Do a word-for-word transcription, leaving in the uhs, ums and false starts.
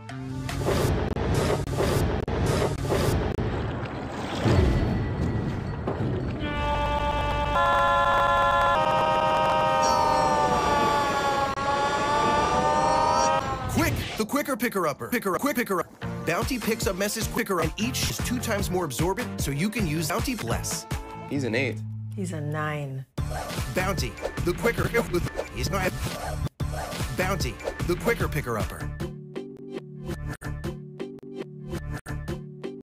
Quick! The quicker picker-upper. Picker quick picker up. Bounty picks up messes quicker, and each is two times more absorbent, so you can use Bounty less. He's an eight. He's a nine. Bounty, the quicker. He's not. Bounty, the quicker picker-upper.